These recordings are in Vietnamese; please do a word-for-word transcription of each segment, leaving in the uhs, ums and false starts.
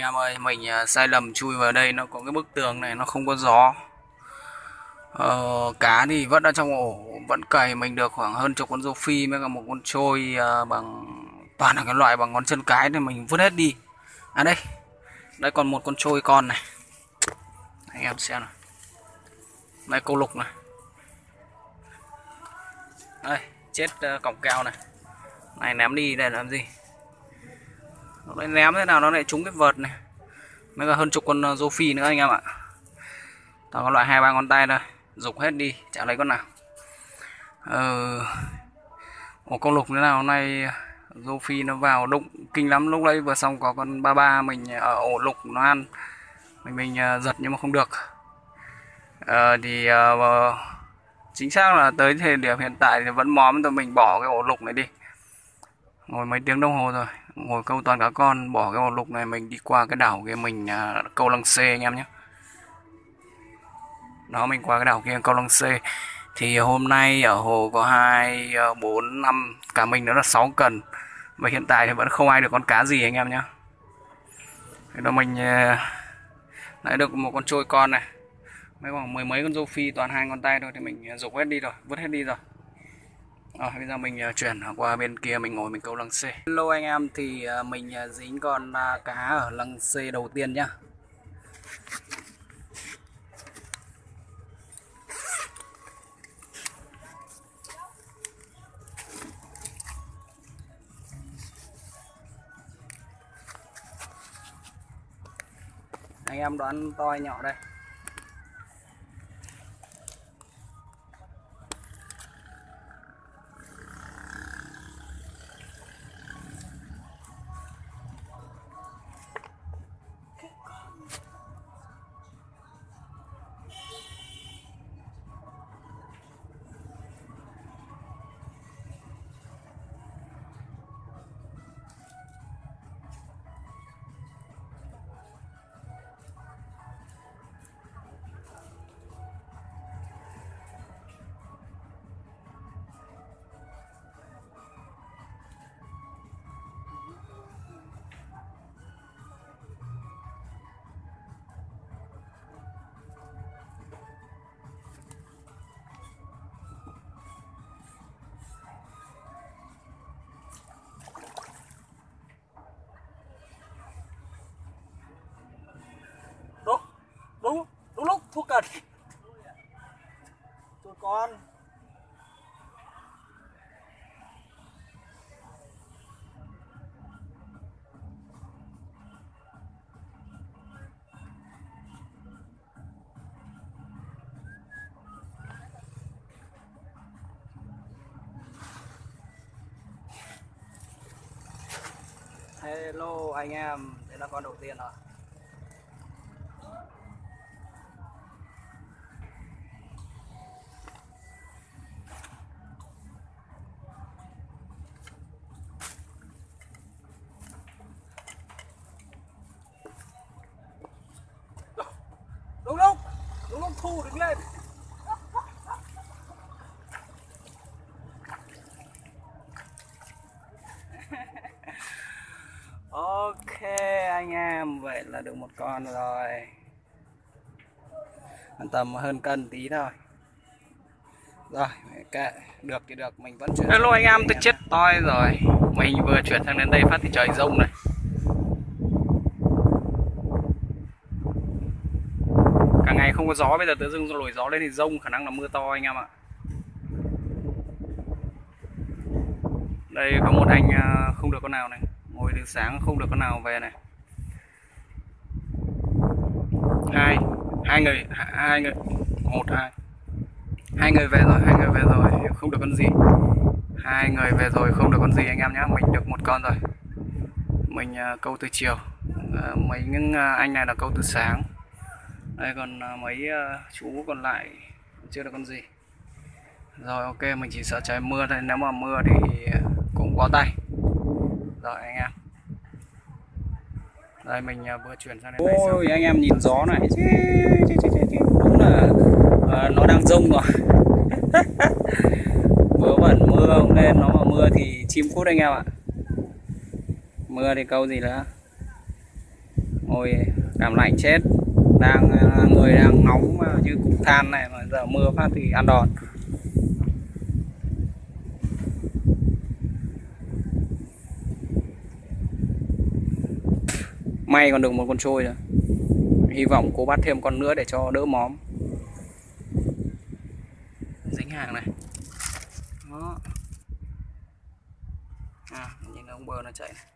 Em ơi, mình à, sai lầm chui vào đây, nó có cái bức tường này nó không có gió. ờ, Cá thì vẫn ở trong ổ, vẫn cày mình được khoảng hơn chục con rô phi với cả một con trôi à, bằng toàn là cái loại bằng ngón chân cái, thì mình vứt hết đi. À đây, đây còn một con trôi con này, anh em xem này, đây câu lục này, đây chết uh, còng keo này, này ném đi đây làm gì, nó ném thế nào nó lại trúng cái vợt này, mới cả hơn chục con rô phi nữa anh em ạ. Toàn có loại hai ba ngón tay thôi, dục hết đi, chả lấy con nào. Ờ, một con lục thế nào hôm nay rô phi nó vào đụng kinh lắm. Lúc đấy vừa xong có con ba ba mình ở ổ lục nó ăn, mình mình giật nhưng mà không được. Ờ, thì uh, chính xác là tới thời điểm hiện tại thì vẫn móm, rồi mình bỏ cái ổ lục này đi. Ngồi mấy tiếng đồng hồ rồi, ngồi câu toàn cá con, bỏ cái ổ lục này mình đi qua cái đảo kia mình uh, câu lăng xê anh em nhé. Đó, mình qua cái đảo kia câu lăng xê. Thì hôm nay ở hồ có hai, bốn, năm, cả mình nữa là sáu cần. Và hiện tại thì vẫn không ai được con cá gì anh em nhé. Đó mình lại được một con trôi con này, mấy khoảng mười mấy con rô phi toàn hai ngón tay thôi, thì mình dục hết đi rồi, vứt hết đi rồi. Rồi bây giờ mình chuyển qua bên kia mình ngồi mình câu lăng xê. Hello anh em, thì mình dính con cá ở lăng xê đầu tiên nhá. Anh em đoán to hay nhỏ đây? Đúng, đúng, đúng lúc thuốc cần. Tụi con hello anh em, đây là con đầu tiên rồi. Đúng lúc, đúng lúc thu đứng lên. Ok anh em, vậy là được một con rồi, tầm hơn cân tí thôi. Rồi, kệ, được thì được, mình vẫn chuyển. Hello anh em, tôi chết toi rồi. Mình vừa chuyển sang đến đây phát thì trời rông này. Cả ngày không có gió, bây giờ tự dưng nổi gió lên thì rông, khả năng là mưa to anh em ạ. Đây có một anh không được con nào này, ngồi từ sáng không được con nào về này. Hai, hai người, hai người, một, hai. Hai người về rồi, hai người về rồi, không được con gì. Hai người về rồi, không được con gì anh em nhé. Mình được một con rồi. Mình uh, câu từ chiều. Uh, mấy những uh, anh này là câu từ sáng. Đây còn uh, mấy uh, chú còn lại chưa được con gì. Rồi ok, mình chỉ sợ trời mưa thôi. Nếu mà mưa thì cũng có tay. Rồi anh em. Đây mình uh, vừa chuyển sang đến đây. Ôi anh em nhìn gió này. Đúng là uh, nó đang rông rồi. Vớ vẩn mưa không lên, nó mà mưa thì chim cút anh em ạ. Mưa thì câu gì nữa. Ôi cảm lạnh chết, đang người đang nóng như cục than này mà giờ mưa phát thì ăn đòn. May còn được một con trôi rồi, hy vọng cố bắt thêm con nữa để cho đỡ móm. Dính hàng này đó. À, nhìn ông bơ nó chạy này.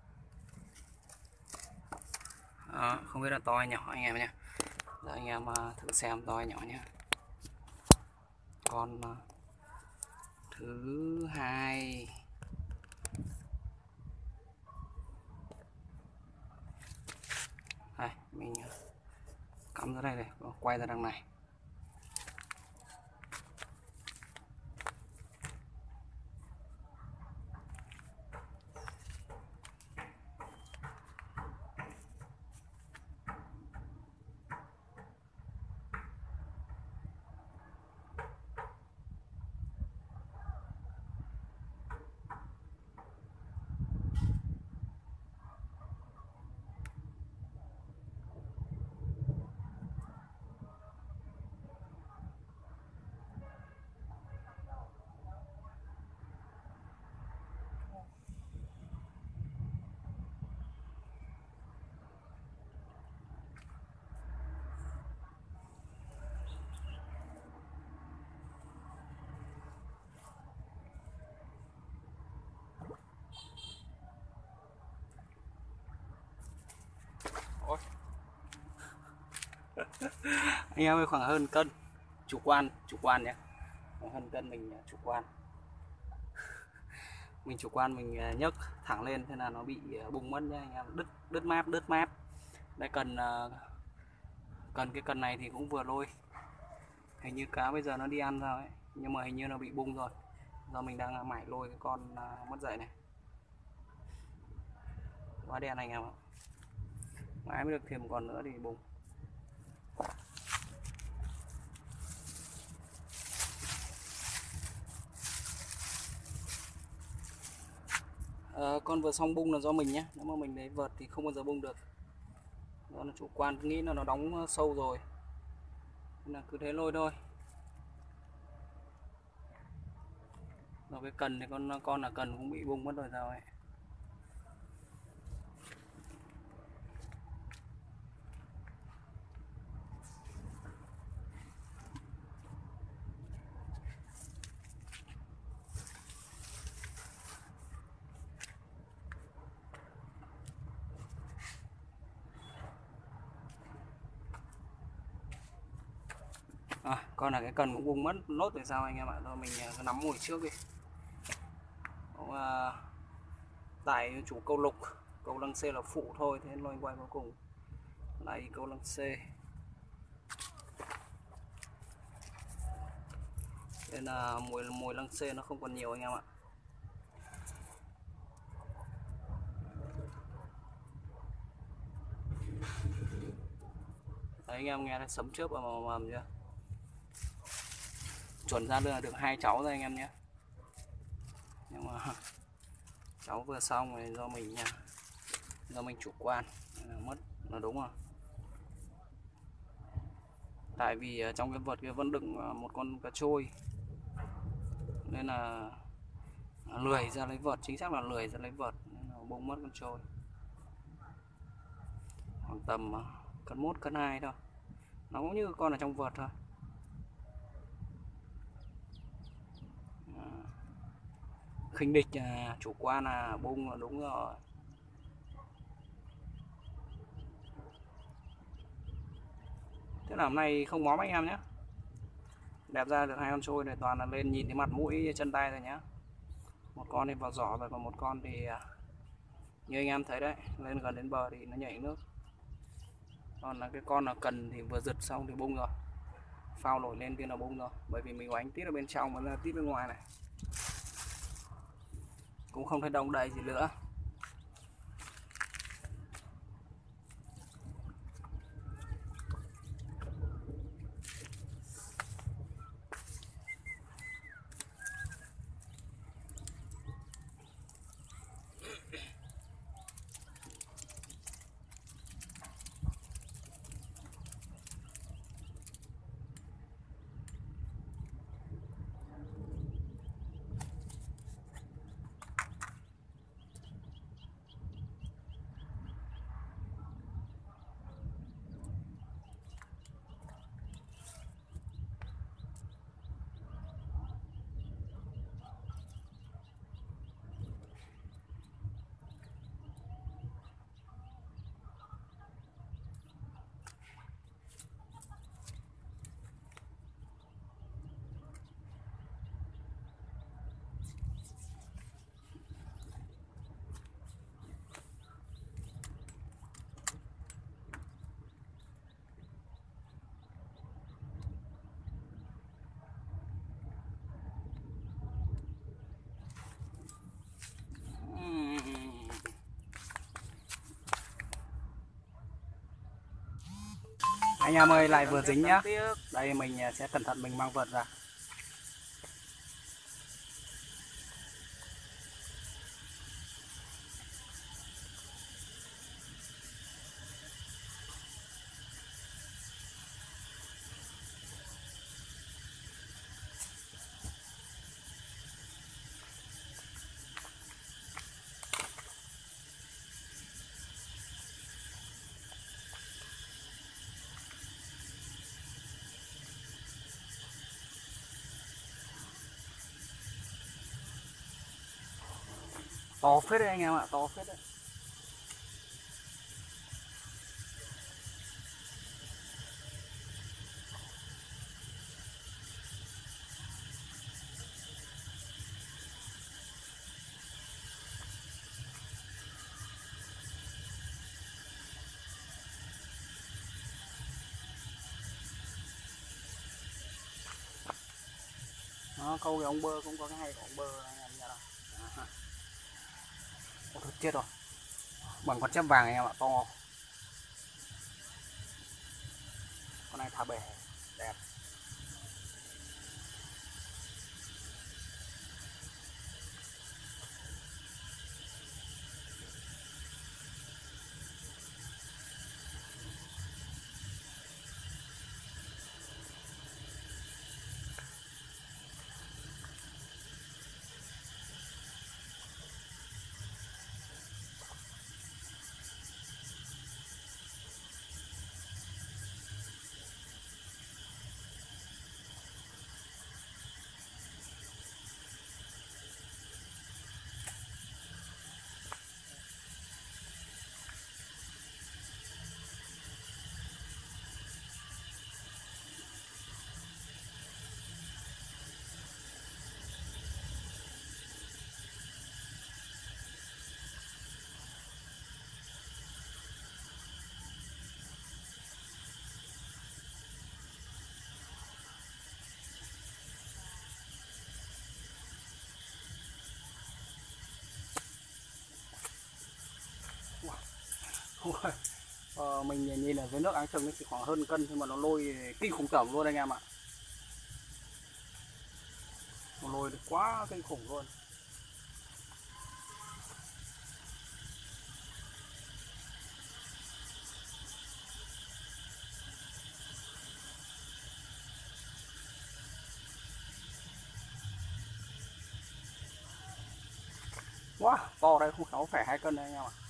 Đó, không biết là to hay nhỏ anh em nhé. Giờ anh em thử xem to hay nhỏ nhé. Con thứ hai. Đây, mình cắm ra đây này, quay ra đằng này. Anh em ơi, khoảng hơn cân, chủ quan chủ quan nhé, hơn cân mình chủ quan mình chủ quan mình nhấc thẳng lên thế là nó bị bung mất nhé anh em, đứt đứt máp đứt máp. Đây cần cần cái cần này thì cũng vừa lôi, hình như cá bây giờ nó đi ăn rồi ấy, nhưng mà hình như nó bị bung rồi, do mình đang mải lôi cái con mất dậy này. Quá đen anh em ạ, mãi mới được thêm một con nữa thì bung. À, con vừa xong bung là do mình nhé, nếu mà mình lấy vợt thì không bao giờ bung được, đó là chủ quan nghĩ là nó đóng sâu rồi nên là cứ thế lôi thôi. Rồi cái cần thì con con là cần cũng bị bung mất rồi sao ấy. À, con là cái cần cũng bung mất nốt rồi sao anh em ạ. Rồi mình cứ nắm mồi trước đi. Cũng, à, tại chủ câu lục, câu lăng C là phụ thôi, thế loanh quay cuối cùng lại câu lăng C. Nên là mồi mồi lăng C nó không còn nhiều anh em ạ. Đấy, anh em nghe thấy sấm chớp ầm ầm ầm chưa? Chuẩn ra là được hai cháu rồi anh em nhé. Nhưng mà cháu vừa xong rồi do mình nha, do mình chủ quan mất là đúng rồi. Tại vì trong cái vật kia vẫn đựng một con cá trôi nên là lười ra lấy vợt, chính xác là lười ra lấy vợt nên là bung mất con trôi. Khoảng tầm cân một cân hai thôi, nó cũng như con ở trong vợt thôi. Khinh địch à, chủ quan là bung là đúng rồi. Thế là hôm nay không móm anh em nhé, đẹp ra được hai con trôi này, toàn là lên nhìn thấy mặt mũi chân tay rồi nhá. Một con thì vào giỏ rồi, còn một con thì như anh em thấy đấy, lên gần đến bờ thì nó nhảy nước. Còn là cái con là cần thì vừa giật xong thì bung rồi, phao nổi lên kia là bung rồi, bởi vì mình oánh tít ở bên trong và ra tít bên ngoài này, cũng không thấy đông đầy gì nữa. Anh em ơi, lại vừa dính nhá. Đây mình sẽ cẩn thận mình mang vợt ra. To phết đấy anh em ạ, to phết đấy. Đó, câu cái ống bơ cũng có cái hay của ống bơ anh em nhớ đâu. Ôi, thôi chết rồi. Bằng con chép vàng anh em ạ, to. Con này thả bể đẹp. Ôi, ờ, mình nhìn ở dưới nước áng chừng nó chỉ khoảng hơn cân nhưng mà nó lôi kinh khủng tởm luôn anh em ạ. Nó lôi được quá kinh khủng luôn. Quá to đây, không sáu phẩy hai cân đây anh em ạ.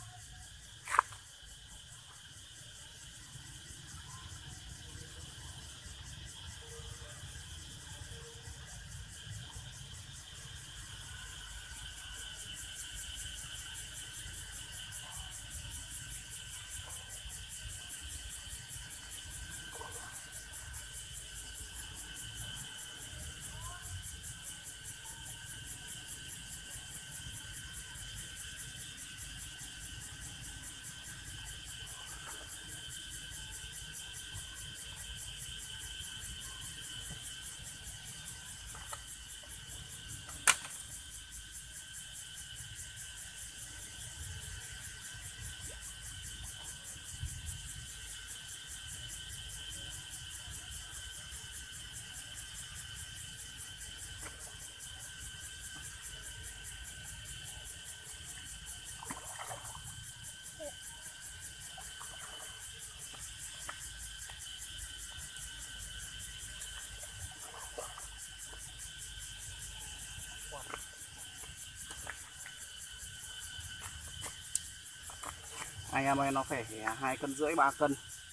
Anh em ơi, nó phải hai cân rưỡi ba cân.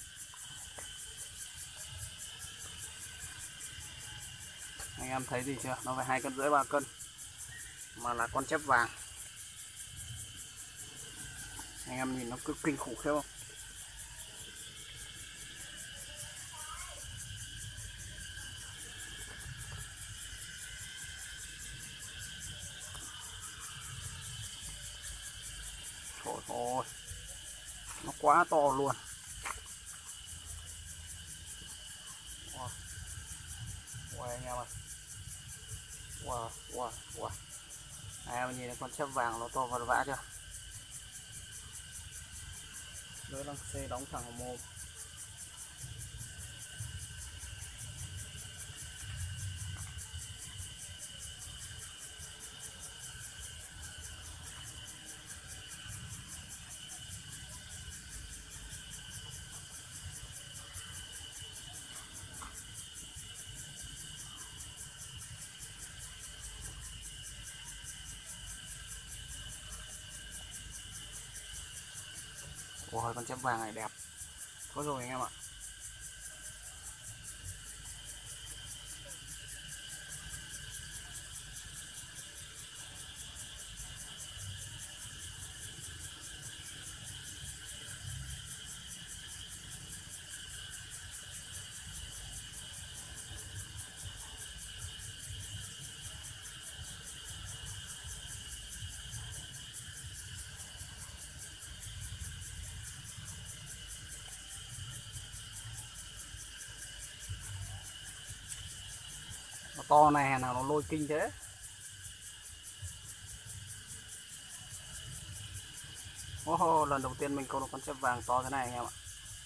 Anh em thấy gì chưa, nó phải hai cân rưỡi ba cân mà là con chép vàng. Anh em nhìn nó cực kinh khủng khiếp không? Trời ơi, nó quá to luôn. Wow, wow anh em ơi. Wow, wow, wow. Anh em nhìn con chép vàng nó to vật vã chưa? Lưỡi lăng xê đóng thẳng vào mồm. Ôi con chép vàng này đẹp. Thôi rồi anh em ạ. Nó to này nào nó lôi kinh thế. Oh, lần đầu tiên mình câu được con chép vàng to thế này anh em ạ.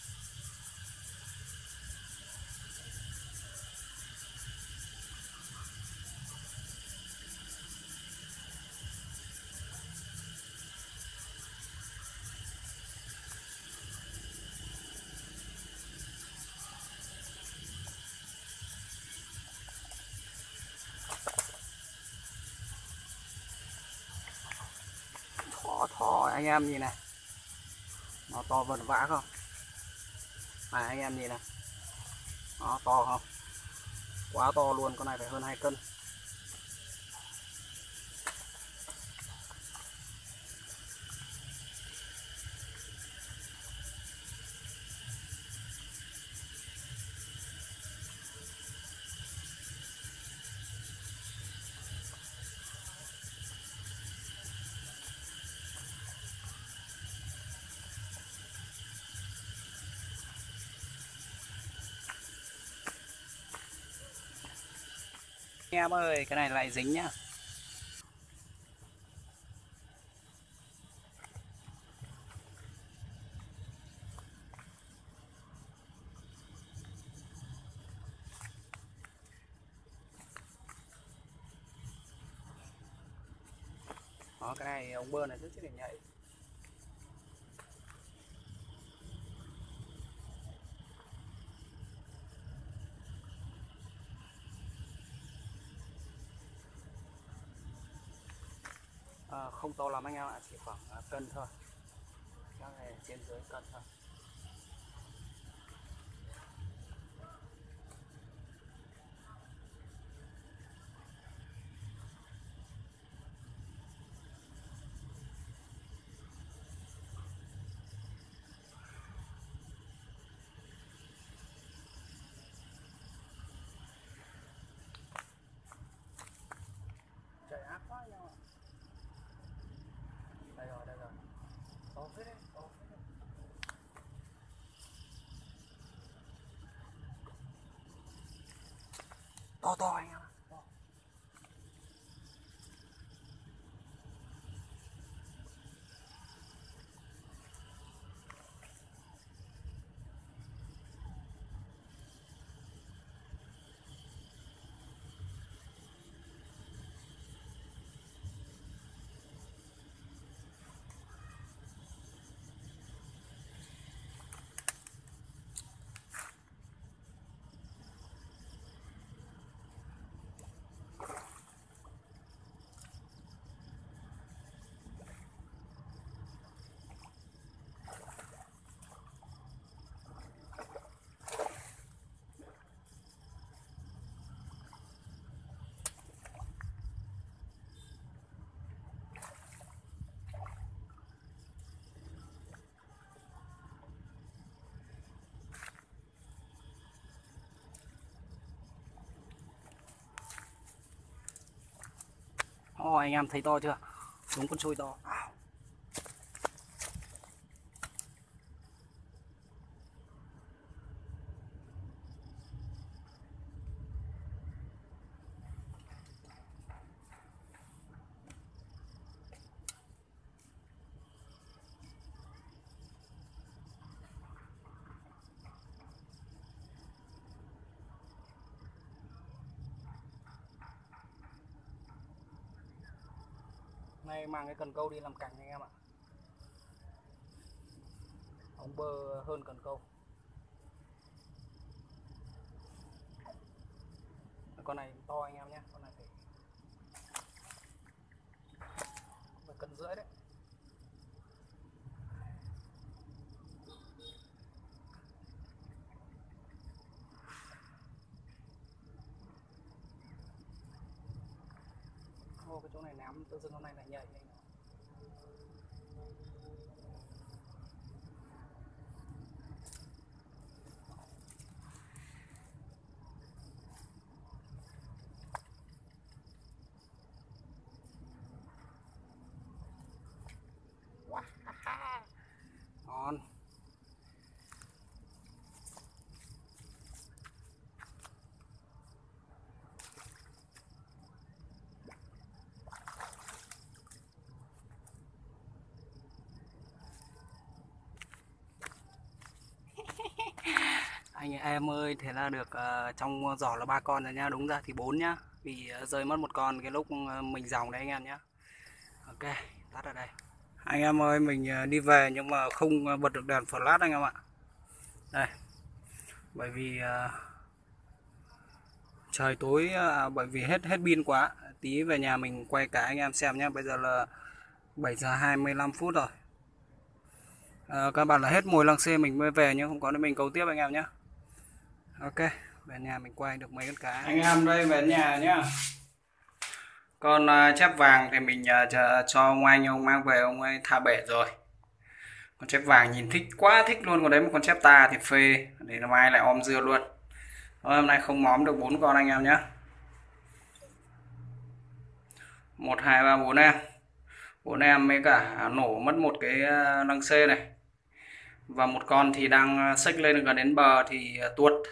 Thỏ thỏ anh em nhìn này, nó to vần vã không? Này anh em nhìn này, nó to không? Quá to luôn, con này phải hơn hai cân. Em ơi, cái này lại dính nhá. Đó, cái này ông bơ này rất là nhạy. À, không to lắm anh em ạ, chỉ khoảng à, cân thôi. Cái này trên dưới cân thôi. Chạy ác quá anh em ạ. Đây rồi, đây rồi. To phết đấy, to phết đấy. To to anh em ạ. To. Ồ, anh em thấy to chưa? Đúng con trôi to. À. Nay mang cái cần câu đi làm cảnh anh em ạ. Ông bơ hơn cần câu. Con này to anh em nhé, con này phải phải cân rưỡi đấy. vô cái chỗ này ném tự dưng hôm nay lại nhảy lên. Wow. Ngon. Anh em ơi, thế là được uh, trong giỏ là ba con rồi nha, đúng ra thì bốn nhá, vì uh, rơi mất một con cái lúc uh, mình dòng đấy anh em nhá. Ok, tắt ở đây. Anh em ơi, mình uh, đi về nhưng mà không uh, bật được đèn flash anh em ạ. Đây, bởi vì uh, trời tối, uh, bởi vì hết hết pin quá. Tí về nhà mình quay cả anh em xem nhé. Bây giờ là bảy giờ hai mươi lăm phút rồi. Uh, các bạn là hết mồi lăng xê mình mới về nhưng không có nên mình câu tiếp anh em nhé. Ok, về nhà mình quay được mấy con cá. Anh em đây về nhà nhá. Con uh, chép vàng thì mình uh, cho ông anh ông mang về, ông ấy tha bể rồi. Con chép vàng nhìn thích quá thích luôn, còn đấy một con chép ta thì phê, để nó mai lại om dưa luôn. Thôi, hôm nay không móm được bốn con anh em nhé. Một hai ba bốn em, bốn em mới cả nổ mất một cái uh, lăng xê này, và một con thì đang xách lên gần đến bờ thì uh, tuột.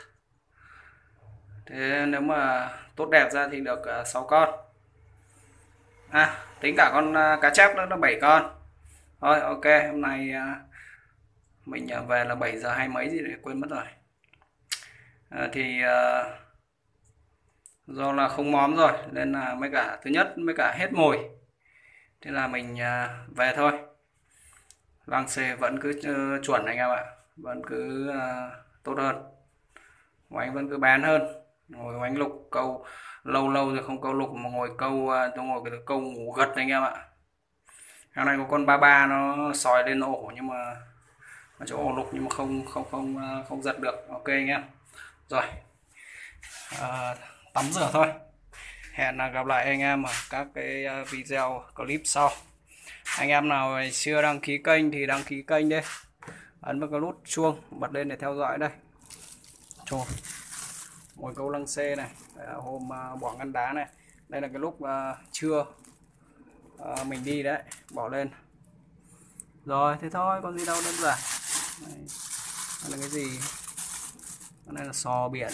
Thế nếu mà tốt đẹp ra thì được uh, sáu con. À, tính cả con uh, cá chép nữa là bảy con. Thôi ok, hôm nay uh, mình uh, về là bảy giờ hai mấy gì để quên mất rồi. Uh, thì uh, do là không móm rồi nên là mấy cả thứ nhất mấy cả hết mồi. Thế là mình uh, về thôi. Lăng xê vẫn cứ uh, chuẩn anh em ạ, vẫn cứ uh, tốt hơn. Oánh vẫn cứ bán hơn. Ngồi oánh lục câu lâu lâu rồi không câu lục mà ngồi câu uh, tôi ngồi cái câu ngủ gật anh em ạ. Hôm nay có con ba ba nó sòi lên ổ nhưng mà ở chỗ ổ lục nhưng mà không không không uh, không giật được. Ok anh em. Rồi. Uh, tắm rửa thôi. Hẹn gặp lại anh em ở các cái video clip sau. Anh em nào chưa đăng ký kênh thì đăng ký kênh đi, ấn vào cái nút chuông bật lên để theo dõi đây. Trời, ngồi câu lăng xê này, hôm uh, bỏ ngăn đá này, đây là cái lúc uh, trưa uh, mình đi đấy, bỏ lên rồi thế thôi, còn gì đâu đơn giản. Đây, đây là cái gì, đây là sò biển,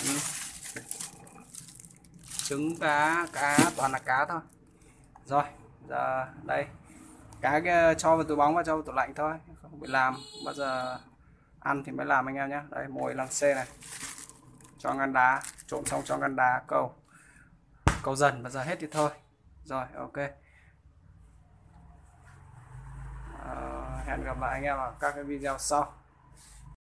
trứng cá, cá toàn là cá thôi. Rồi giờ đây cá cái cho vào túi bóng và cho vào tủ lạnh thôi, không bị làm, bao giờ ăn thì mới làm anh em nhé. Đây mồi lăng xê này, cho ngăn đá, trộn xong cho ngăn đá câu câu dần, bao giờ hết thì thôi. Rồi ok, à, hẹn gặp lại anh em ở các cái video sau.